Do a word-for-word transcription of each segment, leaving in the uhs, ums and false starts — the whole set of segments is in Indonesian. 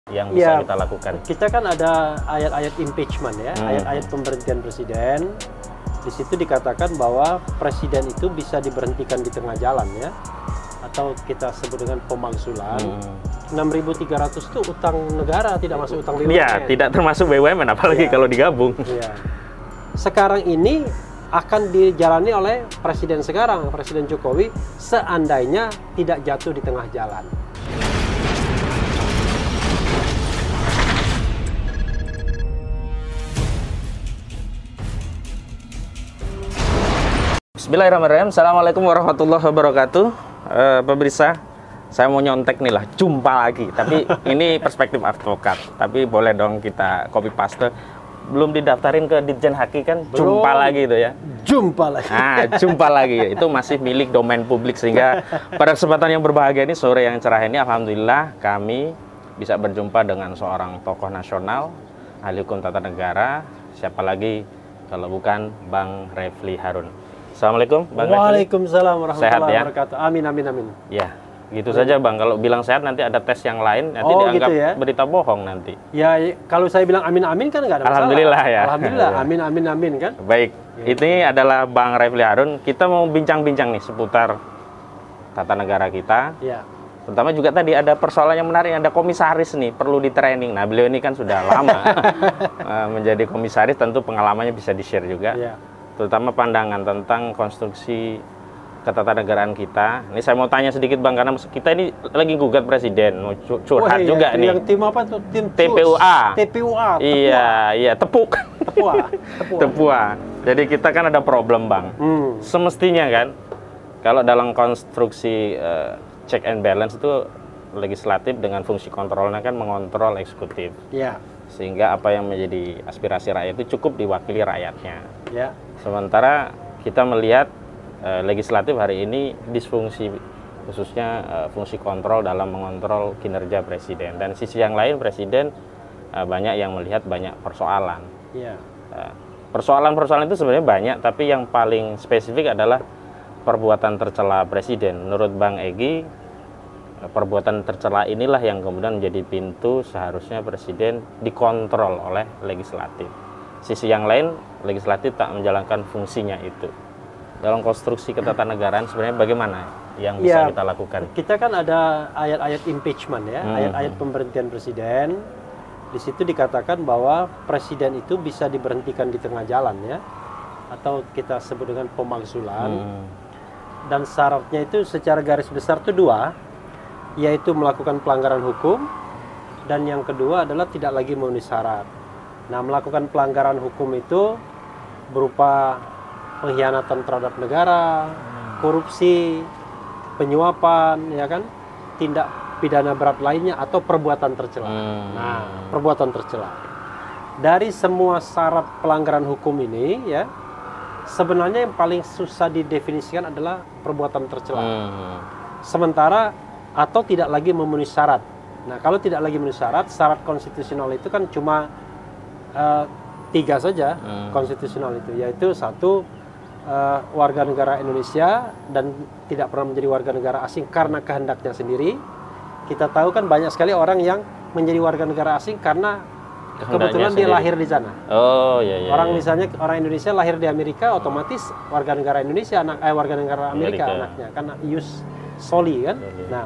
yang bisa ya, kita lakukan? Kita kan ada ayat-ayat impeachment ya, hmm. ayat-ayat pemberhentian presiden. Di situ dikatakan bahwa presiden itu bisa diberhentikan di tengah jalan ya, atau kita sebut dengan pemakzulan. hmm. enam ribu tiga ratus itu utang negara, tidak masuk utang B U M N. Iya, tidak termasuk B U M N, apalagi ya. Kalau digabung. Ya. Sekarang ini akan dijalani oleh presiden sekarang, Presiden Jokowi, seandainya tidak jatuh di tengah jalan. Bismillahirrahmanirrahim. Assalamualaikum warahmatullahi wabarakatuh. Uh, pemirsa, saya mau nyontek nih lah, jumpa lagi. Tapi ini perspektif advokat. Tapi boleh dong kita copy paste. Belum didaftarin ke Ditjen Haki kan? Belum. Jumpa lagi itu ya. Jumpa lagi. Nah, jumpa lagi. Itu masih milik domain publik, sehingga pada kesempatan yang berbahagia ini, sore yang cerah ini, alhamdulillah kami bisa berjumpa dengan seorang tokoh nasional, ahli hukum tata negara. Siapa lagi kalau bukan Bang Refli Harun. Assalamualaikum, Bang Refli. Waalaikumsalam warahmatullahi ya? wabarakatuh. Amin, amin, amin. Ya, gitu saja Bang. Kalau bilang sehat nanti ada tes yang lain, nanti oh, dianggap gitu ya? berita bohong nanti. Ya, kalau saya bilang amin, amin kan nggak ada masalah. Alhamdulillah ya. Alhamdulillah, amin, amin, amin kan. Baik, ya. Ini adalah Bang Refli Harun. Kita mau bincang-bincang nih seputar tata negara kita. Ya. Terutama juga tadi ada persoalan yang menarik, ada komisaris nih, perlu di training. Nah, beliau ini kan sudah lama menjadi komisaris, tentu pengalamannya bisa di-share juga. Ya. Terutama pandangan tentang konstruksi ketatanegaraan kita. Ini saya mau tanya sedikit Bang, karena kita ini lagi gugat presiden, mau curhat oh, iya, juga nih. Yang tim apa tuh? Tim T P U A. T P U A. Iya, iya, tepuk. Tepua. Tepua. Tepua. Jadi kita kan ada problem Bang. Hmm. Semestinya kan, kalau dalam konstruksi uh, check and balance itu legislatif dengan fungsi kontrolnya kan mengontrol eksekutif. Iya. Sehingga apa yang menjadi aspirasi rakyat itu cukup diwakili rakyatnya. Ya. Sementara kita melihat eh, legislatif hari ini disfungsi, khususnya eh, fungsi kontrol dalam mengontrol kinerja presiden. Dan sisi yang lain presiden eh, banyak yang melihat banyak persoalan. Ya. Eh, persoalan-persoalan itu sebenarnya banyak, tapi yang paling spesifik adalah perbuatan tercela presiden. Menurut Bang Egy, perbuatan tercela inilah yang kemudian menjadi pintu seharusnya presiden dikontrol oleh legislatif. Sisi yang lain, legislatif tak menjalankan fungsinya itu. Dalam konstruksi ketatanegaraan sebenarnya bagaimana yang bisa ya, kita lakukan? Kita kan ada ayat-ayat impeachment ya, ayat-ayat hmm. pemberhentian presiden. Di situ dikatakan bahwa presiden itu bisa diberhentikan di tengah jalan ya, atau kita sebut dengan pemakzulan. Hmm. Dan syaratnya itu secara garis besar itu dua, yaitu melakukan pelanggaran hukum, dan yang kedua adalah tidak lagi memenuhi syarat. Nah, melakukan pelanggaran hukum itu berupa pengkhianatan terhadap negara, korupsi, penyuapan, ya kan, tindak pidana berat lainnya, atau perbuatan tercela. Hmm. Nah, perbuatan tercela. Dari semua syarat pelanggaran hukum ini, ya, sebenarnya yang paling susah didefinisikan adalah perbuatan tercela. Hmm. Sementara atau tidak lagi memenuhi syarat. Nah, kalau tidak lagi memenuhi syarat, syarat konstitusional itu kan cuma uh, tiga saja hmm. konstitusional itu, yaitu satu, uh, warga negara Indonesia dan tidak pernah menjadi warga negara asing karena kehendaknya sendiri. Kita tahu kan banyak sekali orang yang menjadi warga negara asing karena kebetulan dia lahir di sana. Oh iya iya. Orang iya. misalnya orang Indonesia lahir di Amerika, otomatis warga negara Indonesia, anak eh warga negara Amerika, Amerika. anaknya karena ius soli kan. Soli. Nah,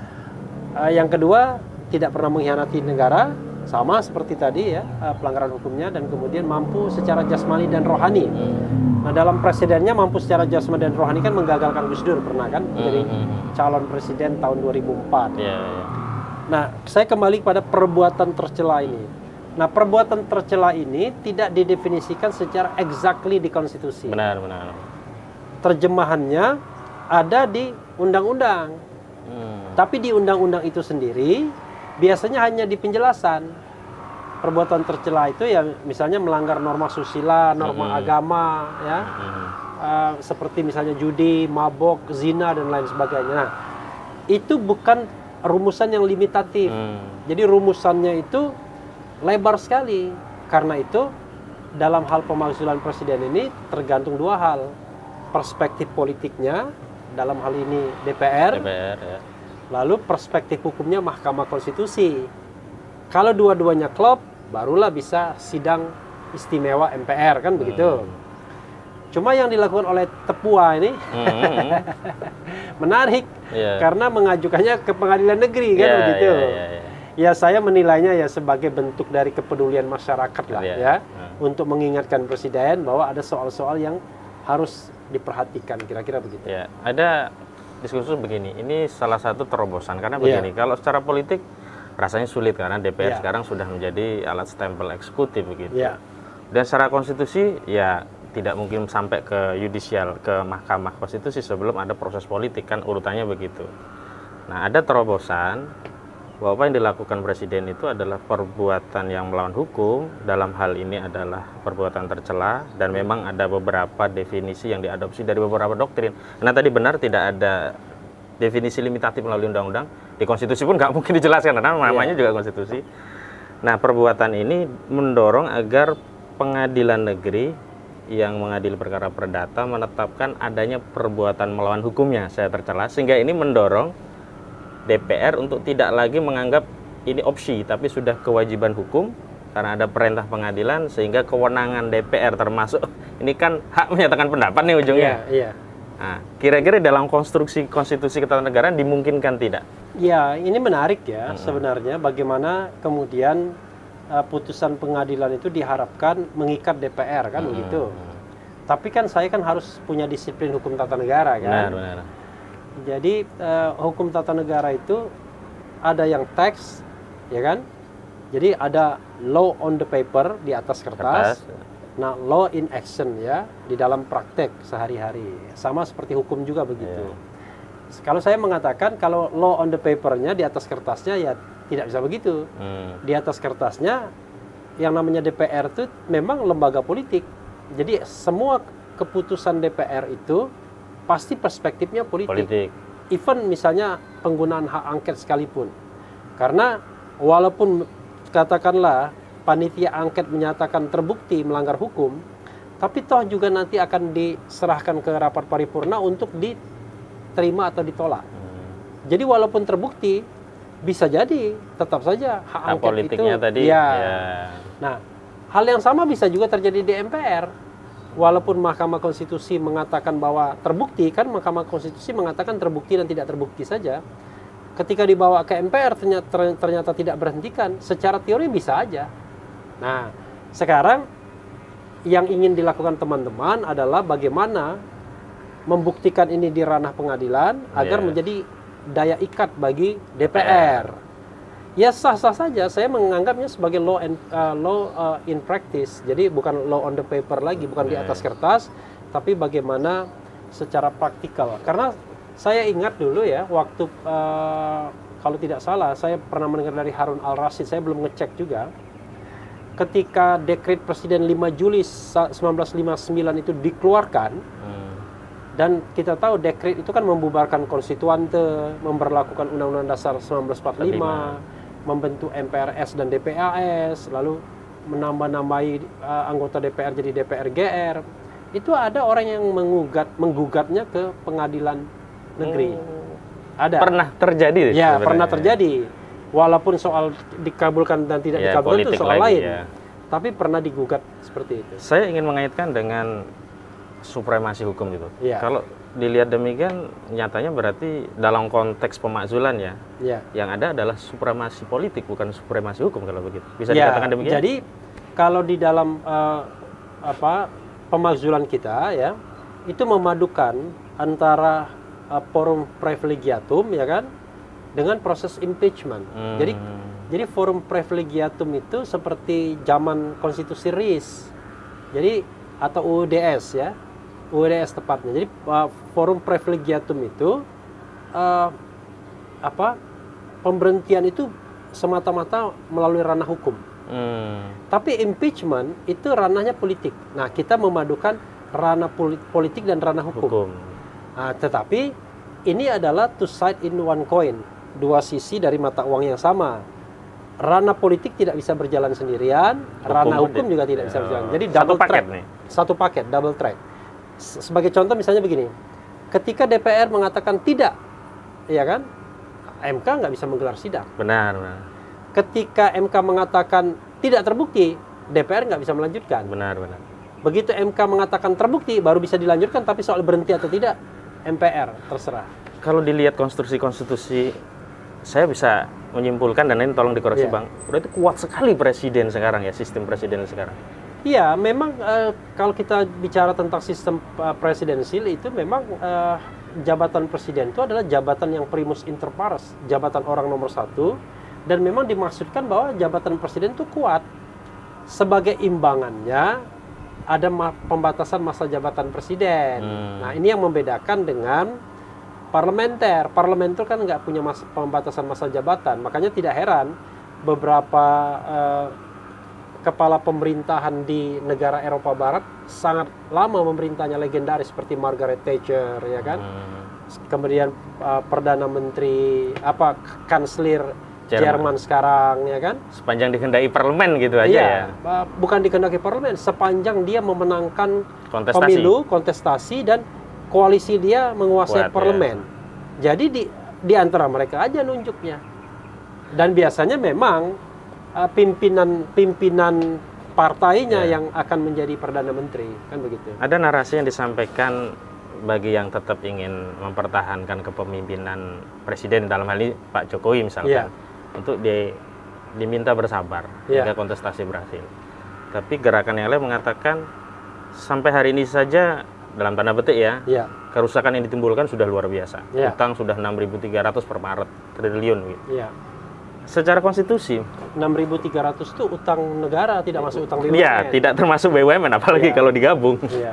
uh, yang kedua, tidak pernah mengkhianati negara, sama seperti tadi ya, uh, pelanggaran hukumnya, dan kemudian mampu secara jasmani dan rohani. Hmm. Nah, dalam presidennya mampu secara jasmani dan rohani kan menggagalkan Gus Dur pernah kan, menjadi hmm. calon presiden tahun dua ribu empat. Yeah, yeah. Nah, saya kembali pada perbuatan tercela ini. Nah, perbuatan tercela ini tidak didefinisikan secara exactly di konstitusi. Benar, benar. Terjemahannya ada di undang-undang. Hmm. Tapi di undang-undang itu sendiri biasanya hanya di penjelasan. Perbuatan tercela itu ya misalnya melanggar norma susila, norma hmm. agama, ya, hmm. uh, seperti misalnya judi, mabok, zina dan lain sebagainya. Nah, itu bukan rumusan yang limitatif. Hmm. Jadi rumusannya itu lebar sekali. Karena itu dalam hal pemakzulan presiden ini tergantung dua hal. Perspektif politiknya, dalam hal ini D P R, D P R ya. Lalu perspektif hukumnya Mahkamah Konstitusi. Kalau dua-duanya klop, barulah bisa sidang istimewa M P R kan begitu. Hmm. Cuma yang dilakukan oleh Tepua ini Hmm. menarik Yeah. karena mengajukannya ke pengadilan negeri kan Yeah, begitu. yeah, yeah, yeah. Ya saya menilainya ya sebagai bentuk dari kepedulian masyarakat lah Yeah. ya Hmm. untuk mengingatkan presiden bahwa ada soal-soal yang harus diperhatikan kira-kira begitu. Ya, ada diskusi begini. Ini salah satu terobosan karena Yeah. begini. Kalau secara politik rasanya sulit karena D P R Yeah. sekarang sudah menjadi alat stempel eksekutif begitu. Ya. Dan secara konstitusi ya tidak mungkin sampai ke yudisial, ke Mahkamah Konstitusi sebelum ada proses politik, kan urutannya begitu. Nah, ada terobosan bahwa apa yang dilakukan presiden itu adalah perbuatan yang melawan hukum, dalam hal ini adalah perbuatan tercela, dan memang ada beberapa definisi yang diadopsi dari beberapa doktrin. Karena tadi benar tidak ada definisi limitatif melalui undang-undang, di konstitusi pun nggak mungkin dijelaskan karena namanya juga konstitusi. Nah, perbuatan ini mendorong agar pengadilan negeri yang mengadili perkara perdata menetapkan adanya perbuatan melawan hukumnya saya tercela, sehingga ini mendorong D P R untuk tidak lagi menganggap ini opsi tapi sudah kewajiban hukum karena ada perintah pengadilan, sehingga kewenangan D P R termasuk ini kan hak menyatakan pendapat nih ujungnya. Iya, iya. Nah, kira-kira dalam konstruksi konstitusi ketatanegaraan dimungkinkan tidak? Ya, ini menarik ya Hmm. sebenarnya bagaimana kemudian uh, putusan pengadilan itu diharapkan mengikat D P R kan Hmm. begitu. Tapi kan saya kan harus punya disiplin hukum tata negara kan. Benar, benar. Jadi uh, hukum tata negara itu ada yang teks, ya kan? Jadi ada law on the paper di atas kertas. Kertas. Nah, law in action ya di dalam praktek sehari-hari. Sama seperti hukum juga begitu. Yeah. Kalau saya mengatakan kalau law on the paper-nya di atas kertasnya ya tidak bisa begitu. Hmm. Di atas kertasnya yang namanya D P R itu memang lembaga politik. Jadi semua keputusan D P R itu pasti perspektifnya politik. Politik. Even misalnya penggunaan hak angket sekalipun. Karena walaupun katakanlah panitia angket menyatakan terbukti melanggar hukum, tapi toh juga nanti akan diserahkan ke rapat paripurna untuk diterima atau ditolak. Hmm. Jadi walaupun terbukti, bisa jadi tetap saja hak Hak angket politiknya itu. tadi. Ya. Ya. Nah, hal yang sama bisa juga terjadi di M P R. Walaupun Mahkamah Konstitusi mengatakan bahwa terbukti, kan Mahkamah Konstitusi mengatakan terbukti dan tidak terbukti saja. Ketika dibawa ke M P R ternyata, ternyata tidak berhentikan, secara teori bisa aja. Nah, sekarang yang ingin dilakukan teman-teman adalah bagaimana membuktikan ini di ranah pengadilan agar Yeah. menjadi daya ikat bagi D P R. Ya sah-sah saja, saya menganggapnya sebagai law and, uh, law uh, in practice. Jadi bukan law on the paper lagi, bukan di Yeah. atas kertas, tapi bagaimana secara praktikal. Karena saya ingat dulu ya, waktu uh, kalau tidak salah, saya pernah mendengar dari Harun Al-Rashid, saya belum ngecek juga. Ketika dekret Presiden lima Juli seribu sembilan ratus lima puluh sembilan itu dikeluarkan, Hmm. dan kita tahu dekret itu kan membubarkan konstituante, memberlakukan Undang-Undang Dasar seribu sembilan ratus empat puluh lima, membentuk M P R S dan D P A S, lalu menambah-nambahi uh, anggota D P R jadi D P R G R. Itu ada orang yang mengugat, menggugatnya ke pengadilan negeri. Oh. Ada. Pernah terjadi. Ya, sebenarnya. pernah terjadi. Walaupun soal dikabulkan dan tidak Ya, dikabulkan itu politik soal lagi, lain. ya. Tapi pernah digugat seperti itu. Saya ingin mengaitkan dengan supremasi hukum itu. Ya. Kalau dilihat demikian, nyatanya berarti dalam konteks pemakzulan ya, Ya. yang ada adalah supremasi politik, bukan supremasi hukum kalau begitu. Bisa Ya, dikatakan demikian? jadi kalau di dalam uh, apa pemakzulan kita ya, itu memadukan antara uh, forum privilegiatum ya kan dengan proses impeachment. Hmm. Jadi jadi forum privilegiatum itu seperti zaman konstitusi R I S. Jadi atau U U D S ya. U U D S tepatnya. Jadi uh, forum privilegiatum itu uh, apa pemberhentian itu semata-mata melalui ranah hukum. Hmm. Tapi impeachment itu ranahnya politik. Nah, kita memadukan ranah politik dan ranah hukum. Hukum. Nah, tetapi ini adalah two side in one coin, dua sisi dari mata uang yang sama. Ranah politik tidak bisa berjalan sendirian, Hukum ranah pun hukum tidak. juga tidak bisa Ya. berjalan. Jadi Satu double paket track. nih. Satu paket, double track. S- Sebagai contoh misalnya begini, ketika D P R mengatakan tidak, ya kan, M K nggak bisa menggelar sidang. Benar, benar. ketika M K mengatakan tidak terbukti, D P R nggak bisa melanjutkan. Benar, benar. Begitu M K mengatakan terbukti, baru bisa dilanjutkan, tapi soal berhenti atau tidak, M P R terserah. Kalau dilihat konstruksi-konstitusi, saya bisa menyimpulkan, dan ini tolong dikoreksi Iya. Bang, berarti kuat sekali presiden sekarang ya, sistem presiden sekarang. Iya, memang eh, kalau kita bicara tentang sistem eh, presidensil itu memang eh, jabatan presiden itu adalah jabatan yang primus inter pares, jabatan orang nomor satu, dan memang dimaksudkan bahwa jabatan presiden itu kuat. Sebagai imbangannya ada ma- pembatasan masa jabatan presiden. Hmm. Nah, ini yang membedakan dengan parlementer. Parlemen itu kan nggak punya mas- pembatasan masa jabatan, makanya tidak heran beberapa eh, kepala pemerintahan di negara Eropa Barat sangat lama memerintahnya, legendaris seperti Margaret Thatcher, ya kan. Hmm. Kemudian uh, perdana menteri apa kanselir Jerman. Jerman sekarang, ya kan. Sepanjang dikehendaki parlemen gitu aja ya. Iya, uh, bukan dikehendaki parlemen, sepanjang dia memenangkan Kontestasi. pemilu, kontestasi, dan koalisi dia menguasai Kuat, parlemen. Jadi di di antara mereka aja nunjuknya. Dan biasanya memang Uh, pimpinan pimpinan partainya Ya. yang akan menjadi perdana menteri, kan begitu. Ada narasi yang disampaikan bagi yang tetap ingin mempertahankan kepemimpinan presiden, dalam hal ini Pak Jokowi misalkan, Ya. untuk di, diminta bersabar Ya. hingga kontestasi berakhir. Tapi gerakan yang lain mengatakan sampai hari ini saja, dalam tanda petik ya, Ya, kerusakan yang ditimbulkan sudah luar biasa. Ya. Utang sudah enam ribu tiga ratus per Maret triliun gitu. ya. Secara konstitusi, enam ribu tiga ratus itu utang negara, tidak masuk utang B U M N. ya tidak termasuk B U M N, apalagi Ya. kalau digabung. Iya.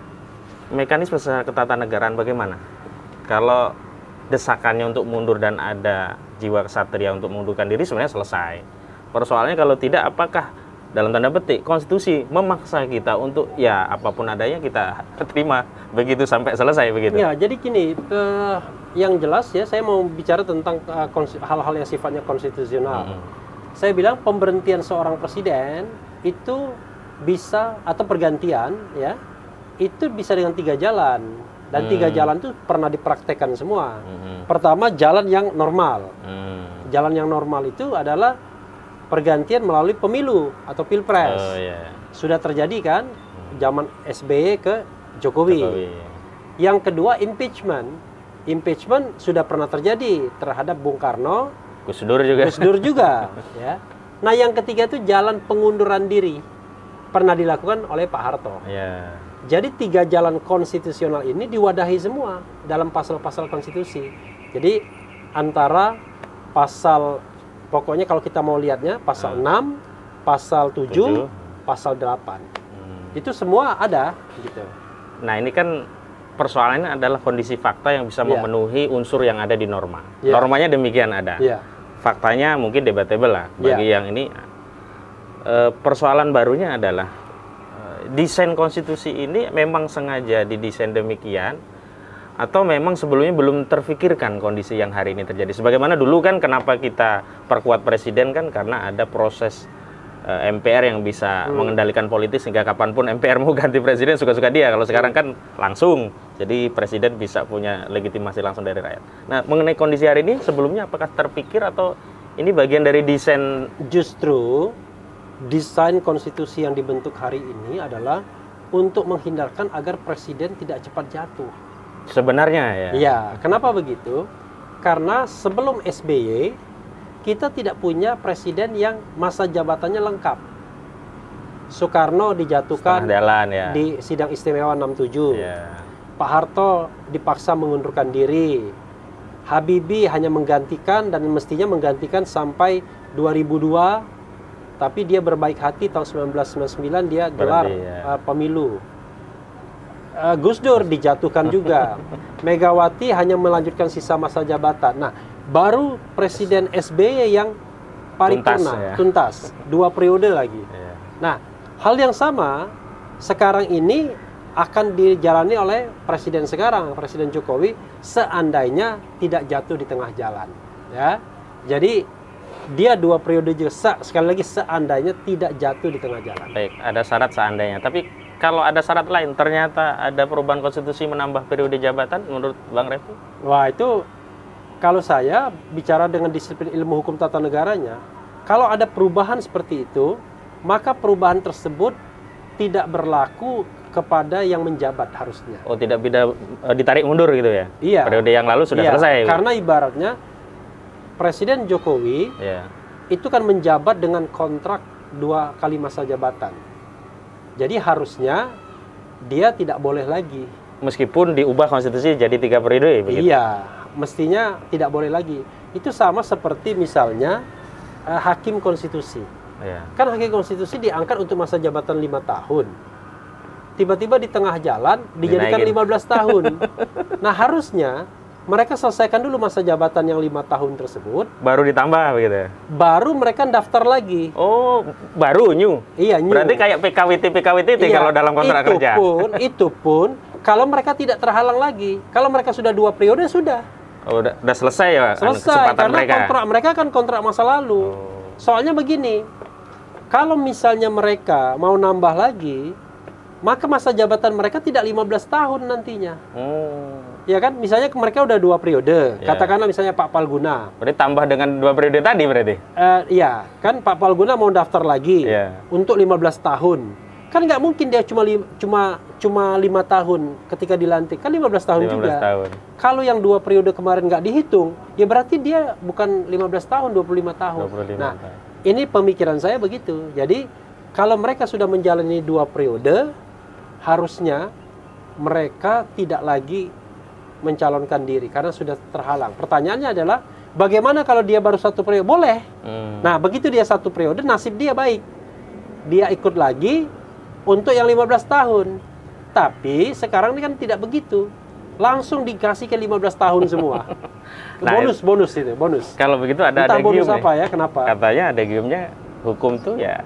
Mekanisme secara ketatanegaraan bagaimana? Kalau desakannya untuk mundur dan ada jiwa kesatria untuk mengundurkan diri sebenarnya selesai. Persoalannya kalau tidak, apakah dalam tanda petik konstitusi memaksa kita untuk ya apapun adanya kita terima begitu sampai selesai begitu? Ya, jadi gini, eh, yang jelas ya, saya mau bicara tentang eh, konsi- hal-hal yang sifatnya konstitusional. Mm-mm. Saya bilang pemberhentian seorang presiden itu bisa, atau pergantian ya, itu bisa dengan tiga jalan, dan Hmm. tiga jalan itu pernah dipraktekkan semua. Mm-mm. Pertama, jalan yang normal. Mm. Jalan yang normal itu adalah pergantian melalui pemilu atau pilpres. Oh ya. Sudah terjadi kan zaman S B Y ke Jokowi. Jokowi. Yang kedua, impeachment. Impeachment sudah pernah terjadi terhadap Bung Karno, Gus Dur juga. Gus Dur juga, ya. Nah, yang ketiga itu jalan pengunduran diri, pernah dilakukan oleh Pak Harto. Ya. Jadi tiga jalan konstitusional ini diwadahi semua dalam pasal-pasal konstitusi. Jadi antara pasal, pokoknya kalau kita mau lihatnya, pasal Hmm. enam, pasal tujuh, Tujuh. pasal delapan. Hmm. Itu semua ada gitu. Nah ini kan persoalannya adalah kondisi fakta yang bisa Iya. memenuhi unsur yang ada di norma. Iya. Normanya demikian ada. Iya. Faktanya mungkin debatable lah bagi Iya. yang ini. Eh, persoalan barunya adalah eh, desain konstitusi ini memang sengaja didesain demikian atau memang sebelumnya belum terfikirkan kondisi yang hari ini terjadi. Sebagaimana dulu kan kenapa kita perkuat presiden kan karena ada proses eh, M P R yang bisa Hmm. mengendalikan politis sehingga kapanpun M P R mau ganti presiden suka-suka dia. Kalau sekarang kan langsung, jadi presiden bisa punya legitimasi langsung dari rakyat. Nah mengenai kondisi hari ini sebelumnya apakah terpikir atau ini bagian dari desain? Justru desain konstitusi yang dibentuk hari ini adalah untuk menghindarkan agar presiden tidak cepat jatuh. Sebenarnya ya. Iya, kenapa begitu? Karena sebelum S B Y kita tidak punya presiden yang masa jabatannya lengkap. Soekarno dijatuhkan Setengah jalan ya. di sidang istimewa enam puluh tujuh. Ya. Pak Harto dipaksa mengundurkan diri. Habibie hanya menggantikan dan mestinya menggantikan sampai dua ribu dua, tapi dia berbaik hati tahun seribu sembilan ratus sembilan puluh sembilan dia gelar Berhenti, ya. uh, pemilu. Uh, Gus Dur dijatuhkan juga. Megawati hanya melanjutkan sisa masa jabatan. Nah, baru Presiden S B Y yang paripurna, Tuntas, ya. tuntas, dua periode lagi. Ya. Nah, hal yang sama sekarang ini akan dijalani oleh Presiden sekarang, Presiden Jokowi, seandainya tidak jatuh di tengah jalan. Ya, jadi dia dua periode juga, se- sekali lagi seandainya tidak jatuh di tengah jalan. Baik, ada syarat seandainya. Tapi kalau ada syarat lain, ternyata ada perubahan konstitusi menambah periode jabatan, menurut Bang Refli? Wah, itu kalau saya bicara dengan disiplin ilmu hukum tata negaranya, Kalau ada perubahan seperti itu, maka perubahan tersebut tidak berlaku kepada yang menjabat harusnya. Oh, tidak bisa uh, ditarik mundur gitu ya? Iya. Periode yang lalu sudah iya, selesai. Karena ibaratnya Presiden Jokowi yeah. itu kan menjabat dengan kontrak dua kali masa jabatan. Jadi harusnya dia tidak boleh lagi. Meskipun diubah konstitusi jadi tiga periode, begitu? Iya, mestinya tidak boleh lagi. Itu sama seperti misalnya uh, hakim konstitusi. Yeah. Kan hakim konstitusi diangkat untuk masa jabatan lima tahun. Tiba-tiba di tengah jalan dijadikan lima belas tahun. Nah harusnya mereka selesaikan dulu masa jabatan yang lima tahun tersebut. Baru ditambah begitu ya? Baru mereka daftar lagi. Oh, baru new? Iya, new. Berarti kayak P K W T P K W T iya, kalau dalam kontrak itu kerja? Pun, itu pun kalau mereka tidak terhalang lagi. Kalau mereka sudah dua periode, sudah. Oh, udah, udah selesai ya selesai, kesempatan karena mereka? kontrak mereka kan kontrak masa lalu. Oh. Soalnya begini, kalau misalnya mereka mau nambah lagi, maka masa jabatan mereka tidak lima belas tahun nantinya. Oh. Ya kan, misalnya mereka udah dua periode. Yeah. Katakanlah misalnya Pak Palguna. Berarti tambah dengan dua periode tadi berarti? Uh, iya, kan Pak Palguna mau daftar lagi yeah. untuk lima belas tahun. Kan nggak mungkin dia cuma li, cuma cuma lima tahun ketika dilantik. Kan lima belas tahun lima belas juga. Tahun. Kalau yang dua periode kemarin nggak dihitung, ya berarti dia bukan lima belas tahun, dua puluh lima tahun. dua puluh lima nah, tahun. Ini pemikiran saya begitu. Jadi, kalau mereka sudah menjalani dua periode, harusnya mereka tidak lagi mencalonkan diri karena sudah terhalang. Pertanyaannya adalah bagaimana kalau dia baru satu periode? Boleh. Hmm. Nah, begitu dia satu periode, nasib dia baik. Dia ikut lagi untuk yang lima belas tahun. Tapi sekarang ini kan tidak begitu. Langsung dikasih ke lima belas tahun semua. Nah, bonus, bonus itu, bonus. Kalau begitu ada Entah ada bonus gium apa nih. ya, kenapa? Katanya ada giumnya hukum tuh ya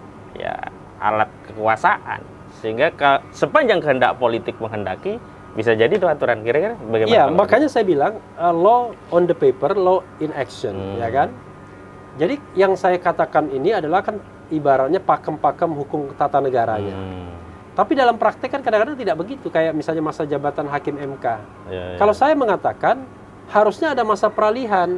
ya alat kekuasaan. Sehingga ke, sepanjang kehendak politik menghendaki bisa jadi itu aturan. Kira-kira bagaimana? Iya, makanya itu? Saya bilang uh, law on the paper, law in action, hmm. ya kan? Jadi yang saya katakan ini adalah kan ibaratnya pakem-pakem hukum tata negaranya. Hmm. Tapi dalam praktek kan kadang-kadang tidak begitu. Kayak misalnya masa jabatan hakim M K. Ya, ya. Kalau saya mengatakan harusnya ada masa peralihan.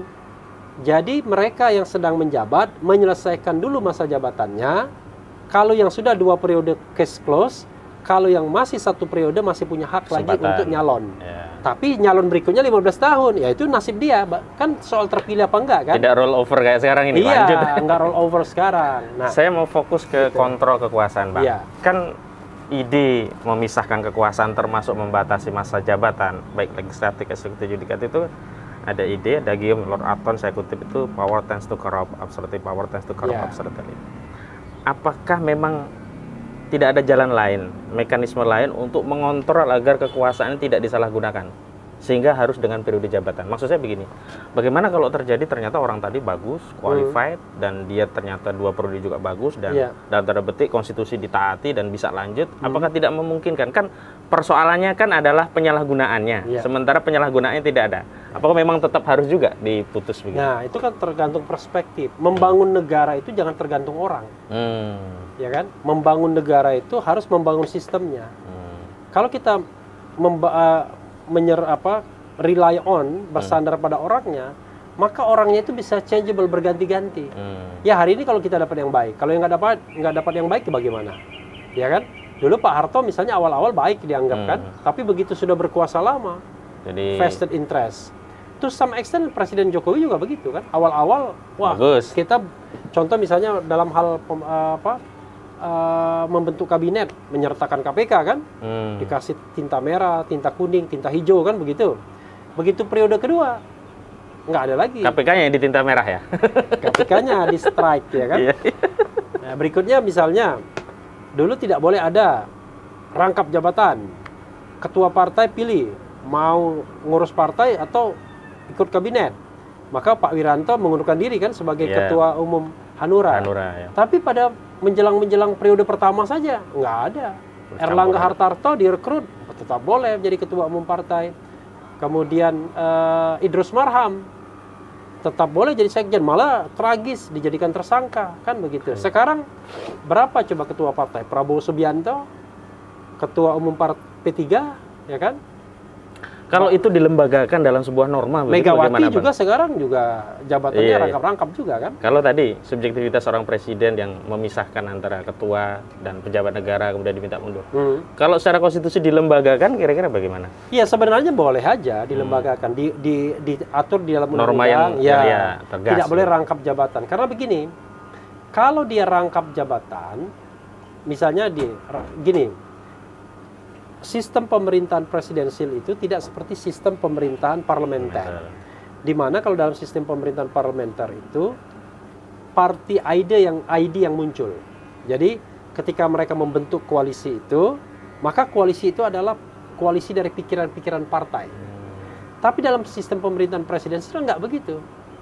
Jadi mereka yang sedang menjabat menyelesaikan dulu masa jabatannya. Kalau yang sudah dua periode case close, kalau yang masih satu periode masih punya hak kesempatan lagi untuk nyalon. Ya. Tapi nyalon berikutnya lima belas tahun, ya itu nasib dia. Kan soal terpilih apa enggak kan? Tidak roll over kayak sekarang ini. Iya, lanjut. Enggak roll over sekarang. Nah, saya mau fokus ke gitu. Kontrol kekuasaan, Bang. Iya. Kan ide memisahkan kekuasaan termasuk membatasi masa jabatan baik legislatif, eksekutif, yudikatif itu ada ide, ada gium Lord Acton saya kutip itu power tends to corrupt absolutely, power tends to corrupt yeah. absolutely. Apakah memang tidak ada jalan lain, mekanisme lain untuk mengontrol agar kekuasaan tidak disalahgunakan sehingga harus dengan periode jabatan? Maksud saya begini, bagaimana kalau terjadi ternyata orang tadi bagus, qualified, hmm. dan dia ternyata dua periode juga bagus dan yeah. dalam tanda petik konstitusi ditaati dan bisa lanjut, hmm. apakah tidak memungkinkan? Kan persoalannya kan adalah penyalahgunaannya, yeah. sementara penyalahgunaannya tidak ada. Apakah memang tetap harus juga diputus begitu? Nah, itu kan tergantung perspektif. Membangun hmm. negara itu jangan tergantung orang, hmm. ya kan? Membangun negara itu harus membangun sistemnya. Hmm. Kalau kita memba uh, menyer apa rely on bersandar hmm. pada orangnya, maka orangnya itu bisa changeable, berganti-ganti. Hmm. Ya hari ini kalau kita dapat yang baik, kalau yang nggak dapat nggak dapat yang baik, bagaimana? Ya kan? Dulu Pak Harto misalnya awal-awal baik dianggap hmm. kan, tapi begitu sudah berkuasa lama, jadi vested interest. To some extent Presiden Jokowi juga begitu kan, awal-awal wah bagus. Kita contoh misalnya dalam hal pem, apa Uh, membentuk kabinet, menyertakan K P K kan, hmm. dikasih tinta merah, tinta kuning, tinta hijau kan begitu. Begitu periode kedua, nggak ada lagi. K P K-nya di tinta merah ya? K P K-nya di strike ya kan. Nah, berikutnya misalnya, dulu tidak boleh ada rangkap jabatan. Ketua partai pilih, mau ngurus partai atau ikut kabinet. Maka Pak Wiranto mengundurkan diri kan sebagai yeah. Ketua Umum Hanura. Hanura ya. Tapi pada menjelang-menjelang periode pertama saja nggak ada. Erlangga Hartarto direkrut tetap boleh menjadi ketua umum partai. Kemudian uh, Idrus Marham tetap boleh jadi sekjen, malah tragis dijadikan tersangka kan begitu. Hmm. Sekarang berapa coba ketua partai? Prabowo Subianto, ketua umum P tiga, ya kan? Kalau itu dilembagakan dalam sebuah norma, Megawati juga Bang? Sekarang juga jabatannya iya, rangkap-rangkap juga kan? Kalau tadi subjektivitas seorang presiden yang memisahkan antara ketua dan pejabat negara kemudian diminta mundur. Hmm. Kalau secara konstitusi dilembagakan, kira-kira bagaimana? Iya sebenarnya boleh aja dilembagakan, hmm. di, di, diatur di dalam norma yang ya, ya, tegas. Tidak boleh rangkap jabatan. Karena begini, kalau dia rangkap jabatan, misalnya di gini. Sistem pemerintahan presidensial itu tidak seperti sistem pemerintahan parlementer. Di mana kalau dalam sistem pemerintahan parlementer itu party ide yang ide yang muncul. Jadi ketika mereka membentuk koalisi itu, maka koalisi itu adalah koalisi dari pikiran-pikiran partai. Tapi dalam sistem pemerintahan presidensial nggak begitu.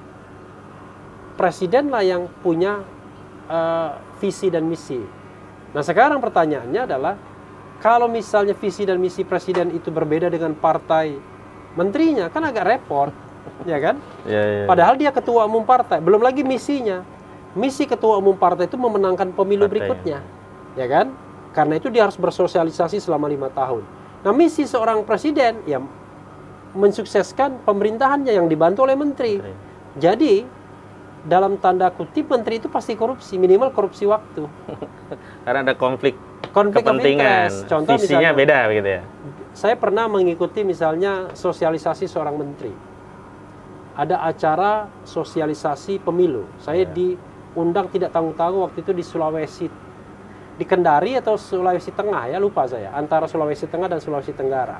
Presidenlah yang punya uh, visi dan misi. Nah sekarang pertanyaannya adalah kalau misalnya visi dan misi presiden itu berbeda dengan partai menterinya, kan agak repot, ya kan? Ya, ya. Padahal dia ketua umum partai, belum lagi misinya. Misi ketua umum partai itu memenangkan pemilu partai. Berikutnya, ya kan? Karena itu dia harus bersosialisasi selama lima tahun. Nah misi seorang presiden, ya mensukseskan pemerintahannya yang dibantu oleh menteri. Menteri. Jadi dalam tanda kutip menteri itu pasti korupsi, minimal korupsi waktu. Karena ada konflik. Konflik kepentingan, contoh visinya misalnya, beda begitu ya. Saya pernah mengikuti misalnya sosialisasi seorang menteri. Ada acara sosialisasi pemilu. Saya ya. diundang tidak tanggung-tanggung waktu itu di Sulawesi, di Kendari atau Sulawesi Tengah ya lupa saya. Antara Sulawesi Tengah dan Sulawesi Tenggara.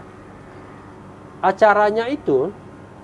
Acaranya itu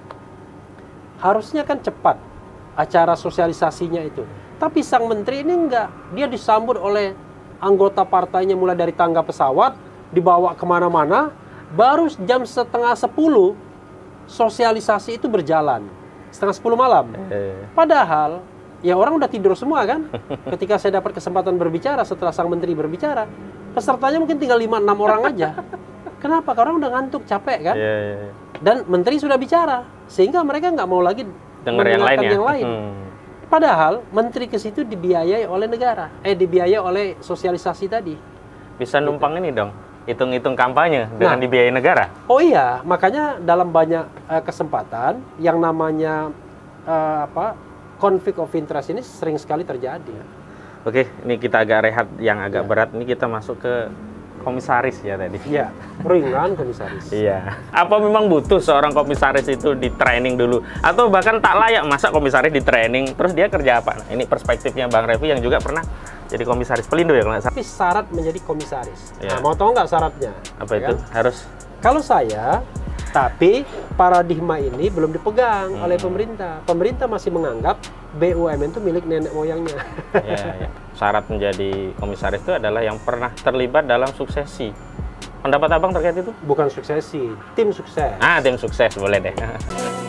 harusnya kan cepat. Acara sosialisasinya itu. Tapi sang menteri ini enggak. Dia disambut oleh anggota partainya mulai dari tangga pesawat, dibawa kemana-mana, baru jam setengah sepuluh sosialisasi itu berjalan. Setengah sepuluh malam. Padahal, ya orang udah tidur semua kan? Ketika saya dapat kesempatan berbicara setelah sang menteri berbicara, pesertanya mungkin tinggal lima enam orang aja. Kenapa? Karena orang udah ngantuk, capek kan? Dan menteri sudah bicara, sehingga mereka nggak mau lagi dengar yang lain. Yang lain. Hmm. Padahal menteri ke situ dibiayai oleh negara, eh dibiayai oleh sosialisasi tadi. Bisa numpang gitu. Ini dong, hitung-hitung kampanye dengan nah, dibiayai negara. Oh iya, makanya dalam banyak uh, kesempatan yang namanya uh, apa konflik of interest ini sering sekali terjadi. Oke, ini kita agak rehat yang agak ya. berat. Ini kita masuk ke komisaris ya tadi. Iya, ringan komisaris. Iya. Apa memang butuh seorang komisaris itu di training dulu? Atau bahkan tak layak masa komisaris di training, terus dia kerja apa? Nah, ini perspektifnya Bang Refy yang juga pernah jadi komisaris Pelindo ya kalau nggak salah. Tapi syarat menjadi komisaris. Ya. Nah, mau tahu nggak syaratnya? Apa ya itu? Kan? Harus? Kalau saya, tapi paradigma ini belum dipegang hmm. oleh pemerintah. Pemerintah masih menganggap B U M N itu milik nenek moyangnya. Ya, ya. Syarat menjadi komisaris itu adalah yang pernah terlibat dalam suksesi. Pendapat Abang terkait itu? Bukan suksesi, tim sukses. Ah, tim sukses boleh deh.